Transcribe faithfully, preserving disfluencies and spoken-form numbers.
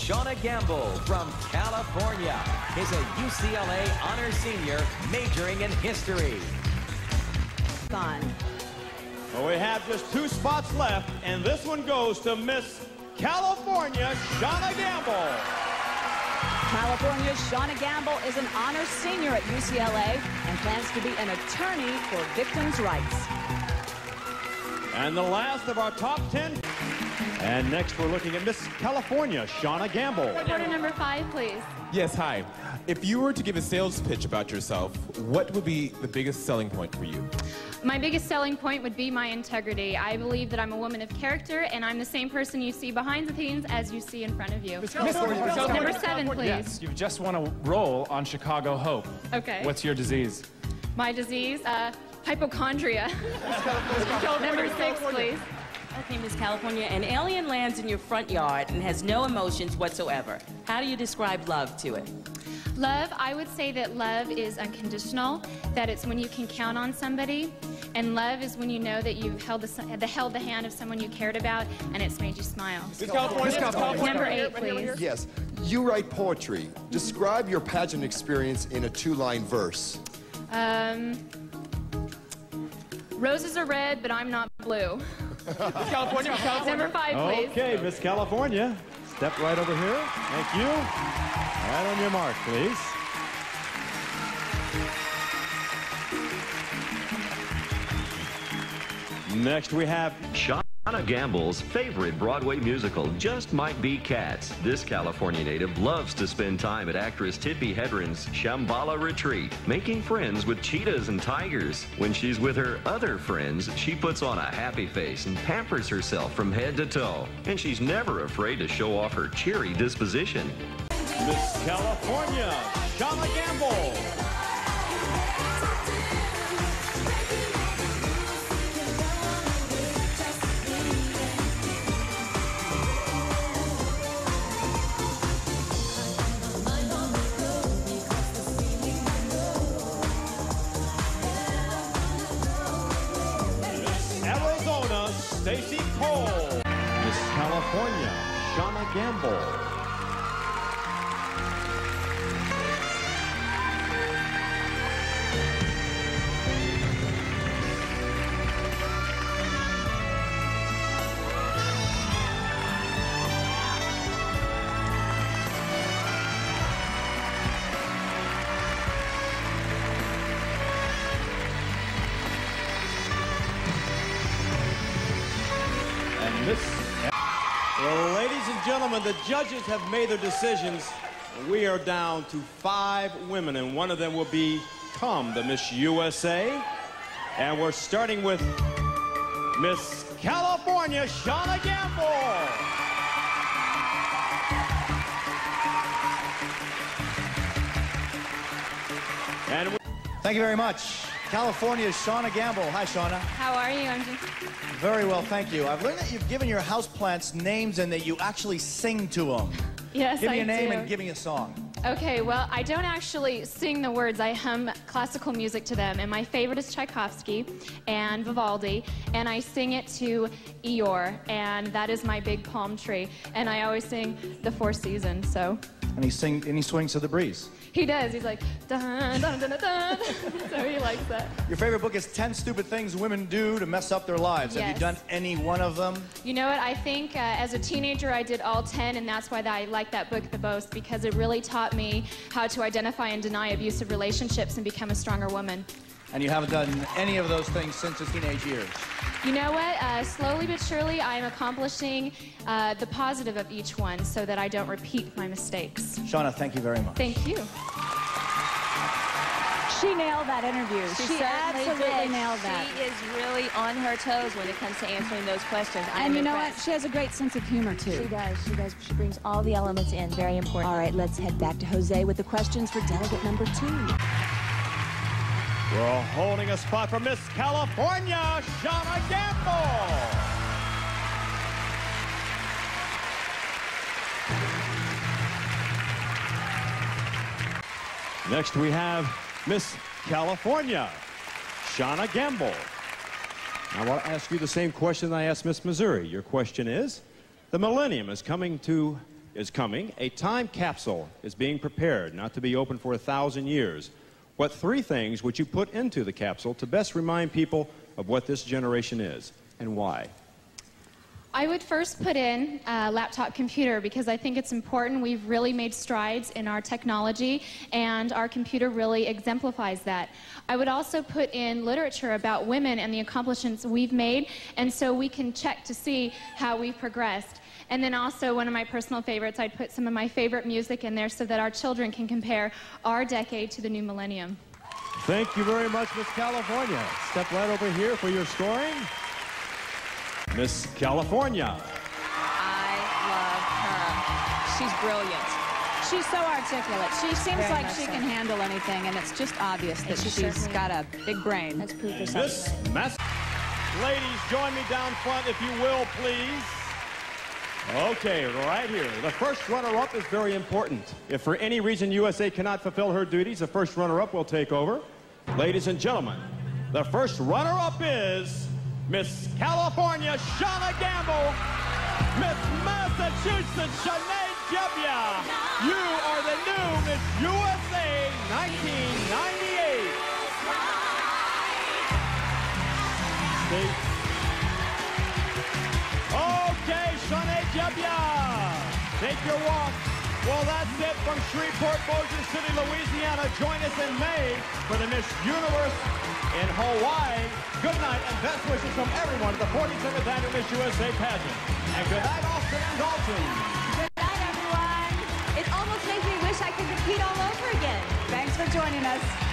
Shauna Gamble from California is a U C L A honor senior majoring in history. Gone. Well, we have just two spots left, and this one goes to Miss California, Shauna Gamble. California's Shauna Gamble is an honor senior at U C L A and plans to be an attorney for victims' rights. And the last of our top ten. And next we're looking at Miss California, Shauna Gamble. Reporter number five, please. Yes, hi. If you were to give a sales pitch about yourself, what would be the biggest selling point for you? My biggest selling point would be my integrity. I believe that I'm a woman of character, and I'm the same person you see behind the scenes as you see in front of you. Number seven, please. Yes, you've just won a role on Chicago Hope. Okay. What's your disease? My disease, uh, hypochondria. Number six, please. Okay, Miss California, an alien lands in your front yard and has no emotions whatsoever. How do you describe love to it? Love, I would say that love is unconditional, that it's when you can count on somebody, and love is when you know that you've held the, the, held the hand of someone you cared about, and it's made you smile. Miss California, Miss California. Number eight, please. Yes, you write poetry. Describe your pageant experience in a two-line verse. Um, roses are red, but I'm not blue. Miss California, Miss California. Number five, please. Okay, Miss California, step right over here. Thank you. Right on your mark, please. Next we have Shauna Gamble's favorite Broadway musical just might be Cats. This California native loves to spend time at actress Tippi Hedren's Shambhala Retreat, making friends with cheetahs and tigers. When she's with her other friends, she puts on a happy face and pampers herself from head to toe. And she's never afraid to show off her cheery disposition. Miss California, Shauna Gamble. Arizona, Stacy Cole. Miss California, Shauna Gamble. This, well, ladies and gentlemen, the judges have made their decisions. We are down to five women, and one of them will become the Miss U S A. And we're starting with Miss California, Shauna Gamble. And we Thank you very much. California's Shauna Gamble. Hi, Shauna. How are you? I'm just... Very well, thank you. I've learned that you've given your houseplants names and that you actually sing to them. Yes, Give me I a name do. and give me a song. Okay, well, I don't actually sing the words. I hum classical music to them, and my favorite is Tchaikovsky and Vivaldi, and I sing it to Eeyore, and that is my big palm tree, and I always sing the Four Seasons, so. And he sing and he swings to the breeze. He does. He's like, dun, dun, dun, dun, dun. So he likes that. Your favorite book is ten Stupid Things Women Do to Mess Up Their Lives. Yes. Have you done any one of them? You know what? I think uh, as a teenager I did all ten, and that's why I like that book the most, because it really taught me how to identify and deny abusive relationships and become a stronger woman. And you haven't done any of those things since the teenage years? You know what? Uh, slowly but surely, I'm accomplishing uh, the positive of each one so that I don't repeat my mistakes. Shauna, thank you very much. Thank you. She nailed that interview. She, She, certainly absolutely did. nailed that. She is really on her toes when it comes to answering those questions. I'm And you know what? impressed. She has a great sense of humor, too. She does, she does. She brings all the elements in, very important. All right, let's head back to Jose with the questions for delegate number two. we're holding a spot for Miss California, Shauna Gamble. Next we have Miss California, Shauna Gamble. I want to ask you the same question I asked Miss Missouri. Your question is, the millennium is coming to is coming. A time capsule is being prepared, not to be open for a thousand years. What three things would you put into the capsule to best remind people of what this generation is, and why? I would first put in a laptop computer because I think it's important. We've really made strides in our technology, and our computer really exemplifies that. I would also put in literature about women and the accomplishments we've made, and so we can check to see how we've progressed. And then also, one of my personal favorites, I'd put some of my favorite music in there so that our children can compare our decade to the new millennium. Thank you very much, Miss California. Step right over here for your scoring. Miss California. I love her. She's brilliant. She's so articulate. She seems Very like much she so. can handle anything, and it's just obvious that she she's certainly got a big brain. Has proved herself. Miss Mass. Ladies, join me down front if you will, please. Okay, right here. The first runner-up is very important. If for any reason U S A cannot fulfill her duties, the first runner-up will take over. Ladies and gentlemen, the first runner-up is Miss California, Shauna Gamble. Miss Massachusetts, Sinead Gebbia. You are the new Miss U S A nineteen ninety-eight. Steve. Okay, Sinead Gebbia. Take your walk. Well, that's it from Shreveport, Bossier City, Louisiana. Join us in May for the Miss Universe in Hawaii. Good night and best wishes from everyone at the forty-seventh Annual Miss U S A pageant. And good night, Austin and Dalton. Good night, everyone. It almost makes me wish I could compete all over again. Thanks for joining us.